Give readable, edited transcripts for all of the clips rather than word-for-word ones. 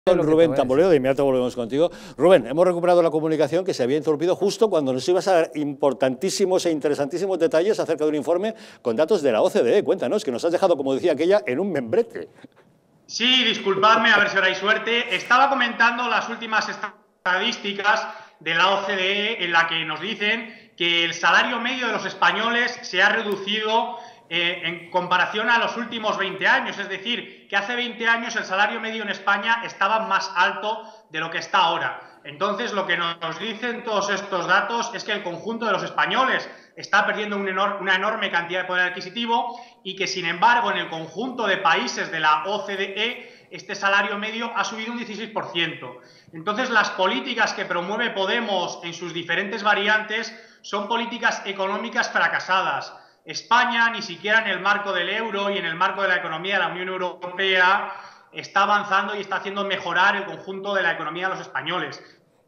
Rubén Tamboleo, de inmediato volvemos contigo. Rubén, hemos recuperado la comunicación que se había interrumpido justo cuando nos ibas a dar importantísimos e interesantísimos detalles acerca de un informe con datos de la OCDE. Cuéntanos, que nos has dejado, como decía aquella, en un membrete. Sí, disculpadme, a ver si ahora hay suerte. Estaba comentando las últimas estadísticas de la OCDE en la que nos dicen que el salario medio de los españoles se ha reducido en comparación a los últimos 20 años. Es decir, que hace 20 años el salario medio en España estaba más alto de lo que está ahora. Entonces, lo que nos dicen todos estos datos es que el conjunto de los españoles está perdiendo una enorme cantidad de poder adquisitivo y que, sin embargo, en el conjunto de países de la OCDE, este salario medio ha subido un 16%. Entonces, las políticas que promueve Podemos en sus diferentes variantes son políticas económicas fracasadas. España, ni siquiera en el marco del euro y en el marco de la economía de la Unión Europea, está avanzando y está haciendo mejorar el conjunto de la economía de los españoles.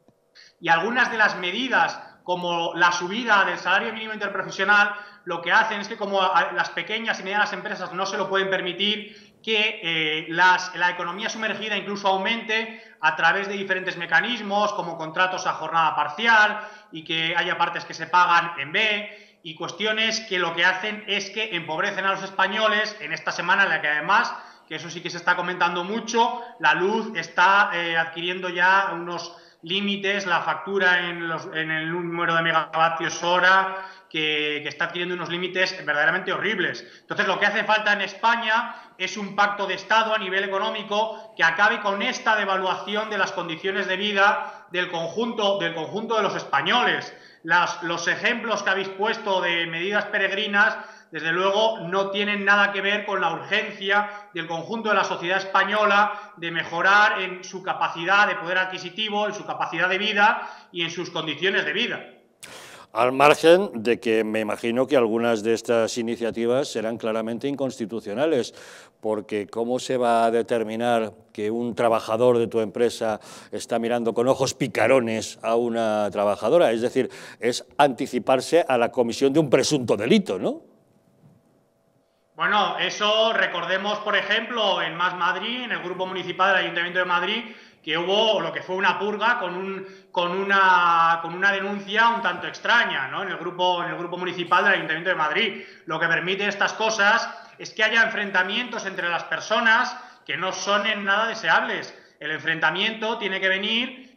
Y algunas de las medidas, como la subida del salario mínimo interprofesional, lo que hacen es que, como las pequeñas y medianas empresas no se lo pueden permitir, que la economía sumergida incluso aumente a través de diferentes mecanismos, como contratos a jornada parcial y que haya partes que se pagan en B, y cuestiones que lo que hacen es que empobrecen a los españoles en esta semana en la que, además, que eso sí que se está comentando mucho, la luz está adquiriendo ya unos límites, la factura en el número de megavatios hora, que está adquiriendo unos límites verdaderamente horribles. Entonces, lo que hace falta en España es un pacto de Estado a nivel económico que acabe con esta devaluación de las condiciones de vida del conjunto de los españoles. Los ejemplos que habéis puesto de medidas peregrinas, desde luego, no tienen nada que ver con la urgencia del conjunto de la sociedad española de mejorar en su capacidad de poder adquisitivo, en su capacidad de vida y en sus condiciones de vida. Al margen de que me imagino que algunas de estas iniciativas serán claramente inconstitucionales, porque ¿cómo se va a determinar que un trabajador de tu empresa está mirando con ojos picarones a una trabajadora? Es decir, es anticiparse a la comisión de un presunto delito, ¿no? Bueno, eso recordemos, por ejemplo, en Más Madrid, en el Grupo Municipal del Ayuntamiento de Madrid, que hubo lo que fue una purga con una denuncia un tanto extraña, ¿no? en el grupo municipal del Ayuntamiento de Madrid. Lo que permite estas cosas es que haya enfrentamientos entre las personas que no son en nada deseables. El enfrentamiento tiene que venir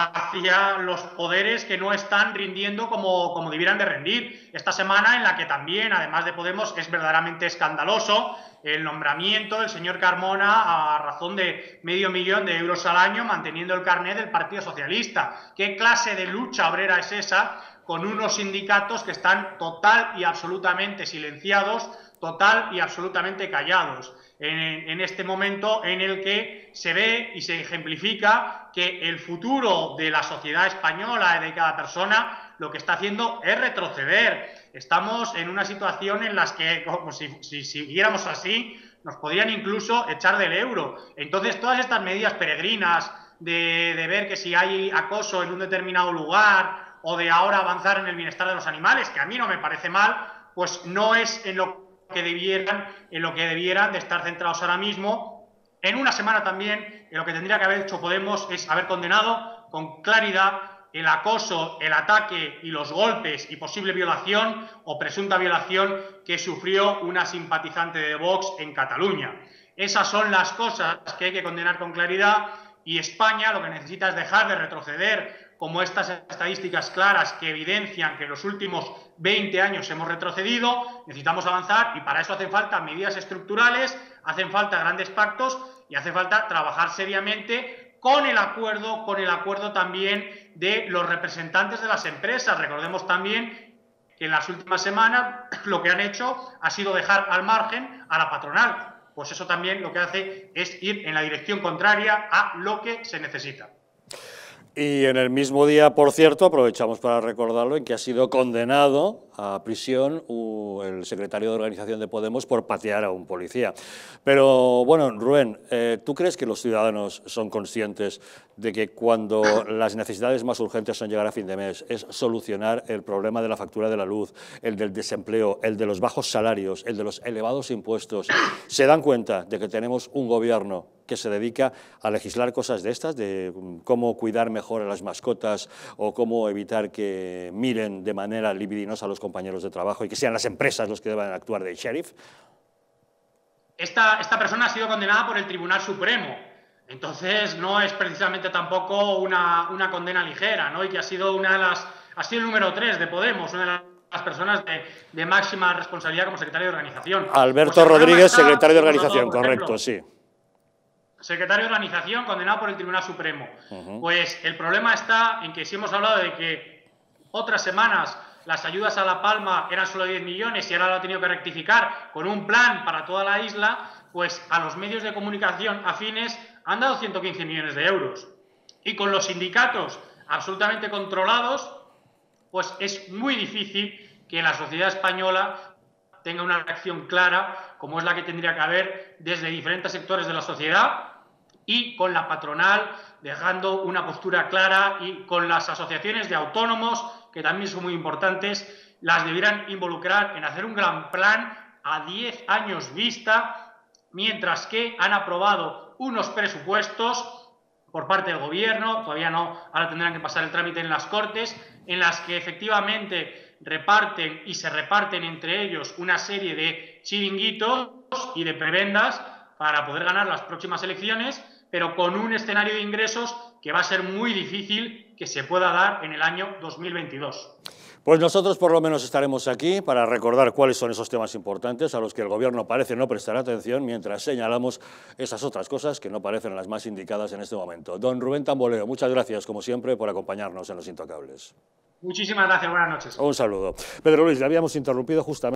hacia los poderes que no están rindiendo como debieran de rendir. Esta semana, en la que también, además de Podemos, es verdaderamente escandaloso el nombramiento del señor Carmona a razón de $500.000 de euros al año, manteniendo el carné del Partido Socialista. ¿Qué clase de lucha obrera es esa con unos sindicatos que están total y absolutamente silenciados, total y absolutamente callados? En este momento en el que se ve y se ejemplifica que el futuro de la sociedad española y de cada persona lo que está haciendo es retroceder. Estamos en una situación en la que, como si siguiéramos así, nos podrían incluso echar del euro. Entonces, todas estas medidas peregrinas de ver que si hay acoso en un determinado lugar o de ahora avanzar en el bienestar de los animales, que a mí no me parece mal, pues no es en lo que debieran de estar centrados ahora mismo. En una semana también, lo que tendría que haber hecho Podemos es haber condenado con claridad el acoso, el ataque y los golpes y posible violación o presunta violación que sufrió una simpatizante de Vox en Cataluña. Esas son las cosas que hay que condenar con claridad, y España lo que necesita es dejar de retroceder, como estas estadísticas claras que evidencian que en los últimos 20 años hemos retrocedido. Necesitamos avanzar, y para eso hacen falta medidas estructurales, hacen falta grandes pactos y hace falta trabajar seriamente con el acuerdo también de los representantes de las empresas. Recordemos también que en las últimas semanas lo que han hecho ha sido dejar al margen a la patronal. Pues eso también lo que hace es ir en la dirección contraria a lo que se necesita. Y en el mismo día, por cierto, aprovechamos para recordarlo, en que ha sido condenado a prisión el secretario de organización de Podemos por patear a un policía. Pero bueno, Rubén, ¿tú crees que los ciudadanos son conscientes de que cuando las necesidades más urgentes son llegar a fin de mes, es solucionar el problema de la factura de la luz, el del desempleo, el de los bajos salarios, el de los elevados impuestos, se dan cuenta de que tenemos un gobierno que se dedica a legislar cosas de estas, de cómo cuidar mejor a las mascotas o cómo evitar que miren de manera libidinosa a los compañeros de trabajo y que sean las empresas los que deban actuar de sheriff? Esta persona ha sido condenada por el Tribunal Supremo, entonces no es precisamente tampoco una condena ligera, ¿no? Y que ha sido ha sido el número 3 de Podemos, una de las personas de máxima responsabilidad como secretario de organización. Alberto Rodríguez, secretario de organización, correcto, sí. Secretario de organización condenado por el Tribunal Supremo. Pues el problema está en que si hemos hablado de que otras semanas las ayudas a La Palma eran solo 10 millones y ahora lo ha tenido que rectificar con un plan para toda la isla, pues a los medios de comunicación afines han dado 115 millones de euros. Y con los sindicatos absolutamente controlados, pues es muy difícil que la sociedad española tenga una reacción clara, como es la que tendría que haber desde diferentes sectores de la sociedad y con la patronal dejando una postura clara, y con las asociaciones de autónomos, que también son muy importantes, las debieran involucrar en hacer un gran plan a 10 años vista, mientras que han aprobado unos presupuestos por parte del gobierno, todavía no, ahora tendrán que pasar el trámite en las Cortes, en las que efectivamente reparten y se reparten entre ellos una serie de chiringuitos y de prebendas para poder ganar las próximas elecciones, pero con un escenario de ingresos que va a ser muy difícil que se pueda dar en el año 2022. Pues nosotros por lo menos estaremos aquí para recordar cuáles son esos temas importantes a los que el gobierno parece no prestar atención, mientras señalamos esas otras cosas que no parecen las más indicadas en este momento. Don Rubén Tamboleo, muchas gracias como siempre por acompañarnos en Los Intocables. Muchísimas gracias, buenas noches. Un saludo. Pedro Luis, le habíamos interrumpido justamente